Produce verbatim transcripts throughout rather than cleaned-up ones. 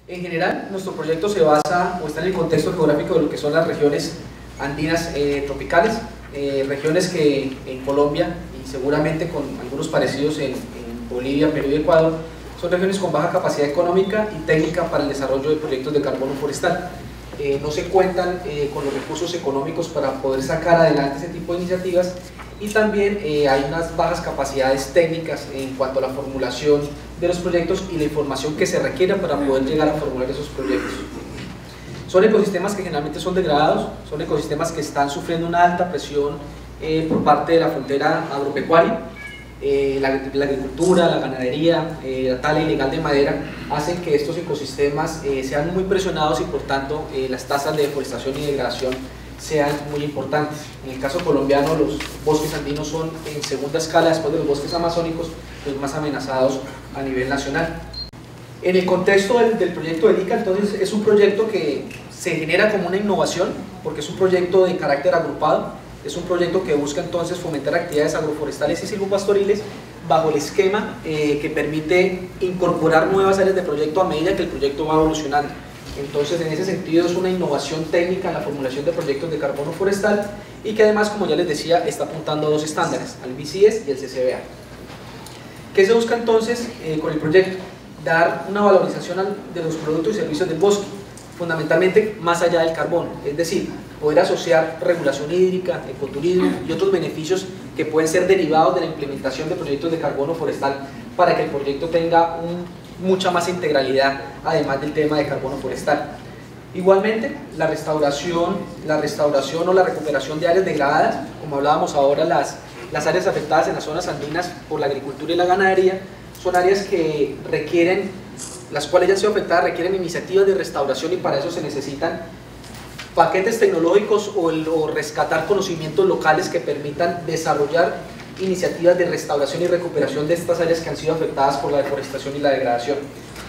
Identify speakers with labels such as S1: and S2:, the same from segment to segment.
S1: En general, nuestro proyecto se basa o está en el contexto geográfico de lo que son las regiones andinas eh, tropicales, eh, regiones que en Colombia y seguramente con algunos parecidos en, en Bolivia, Perú y Ecuador, son regiones con baja capacidad económica y técnica para el desarrollo de proyectos de carbono forestal. Eh, no se cuentan eh, con los recursos económicos para poder sacar adelante ese tipo de iniciativas y también eh, hay unas bajas capacidades técnicas en cuanto a la formulación de los proyectos y la información que se requiere para poder llegar a formular esos proyectos. Son ecosistemas que generalmente son degradados, son ecosistemas que están sufriendo una alta presión eh, por parte de la frontera agropecuaria. Eh, la, la agricultura, la ganadería, eh, la tala ilegal de madera hacen que estos ecosistemas eh, sean muy presionados y por tanto eh, las tasas de deforestación y degradación sean muy importantes. En el caso colombiano, los bosques andinos son en segunda escala después de los bosques amazónicos los más amenazados a nivel nacional. En el contexto del, del proyecto del I C A, entonces es un proyecto que se genera como una innovación porque es un proyecto de carácter agrupado. Es un proyecto que busca entonces fomentar actividades agroforestales y silvopastoriles bajo el esquema eh, que permite incorporar nuevas áreas de proyecto a medida que el proyecto va evolucionando. Entonces, en ese sentido, es una innovación técnica en la formulación de proyectos de carbono forestal y que además, como ya les decía, está apuntando a dos estándares, al B C S y el C C B A. ¿Qué se busca entonces eh, con el proyecto? Dar una valorización al, de los productos y servicios del bosque, fundamentalmente más allá del carbono, es decir, poder asociar regulación hídrica, ecoturismo y otros beneficios que pueden ser derivados de la implementación de proyectos de carbono forestal para que el proyecto tenga un, mucha más integralidad, además del tema de carbono forestal. Igualmente, la restauración, la restauración o la recuperación de áreas degradadas, como hablábamos ahora, las, las áreas afectadas en las zonas andinas por la agricultura y la ganadería, son áreas que requieren, las cuales ya han sido afectadas, requieren iniciativas de restauración y para eso se necesitan paquetes tecnológicos o, el, o rescatar conocimientos locales que permitan desarrollar iniciativas de restauración y recuperación de estas áreas que han sido afectadas por la deforestación y la degradación.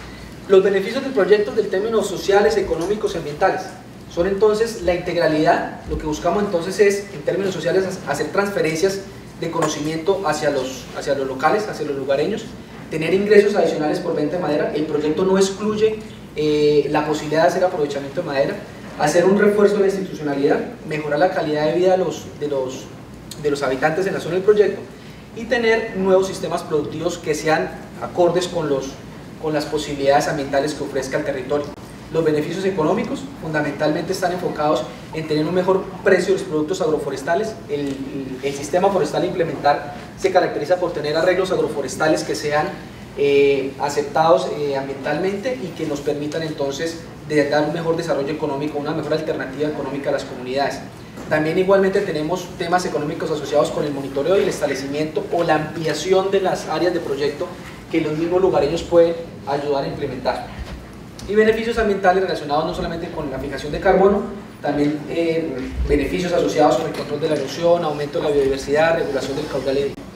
S1: Los beneficios del proyecto en términos sociales, económicos y ambientales son entonces la integralidad. Lo que buscamos entonces es, en términos sociales, hacer transferencias de conocimiento hacia los, hacia los locales, hacia los lugareños, tener ingresos adicionales por venta de madera. El proyecto no excluye eh, la posibilidad de hacer aprovechamiento de madera, hacer un refuerzo de la institucionalidad, mejorar la calidad de vida de los, de, los, de los habitantes en la zona del proyecto y tener nuevos sistemas productivos que sean acordes con, los, con las posibilidades ambientales que ofrezca el territorio. Los beneficios económicos fundamentalmente están enfocados en tener un mejor precio de los productos agroforestales. El, el, el sistema forestal a implementar se caracteriza por tener arreglos agroforestales que sean eh, aceptados eh, ambientalmente y que nos permitan entonces de dar un mejor desarrollo económico, una mejor alternativa económica a las comunidades. También igualmente tenemos temas económicos asociados con el monitoreo y el establecimiento o la ampliación de las áreas de proyecto que los mismos lugareños pueden ayudar a implementar. Y beneficios ambientales relacionados no solamente con la fijación de carbono, también eh, beneficios asociados con el control de la erosión, aumento de la biodiversidad, regulación del caudal hídrico.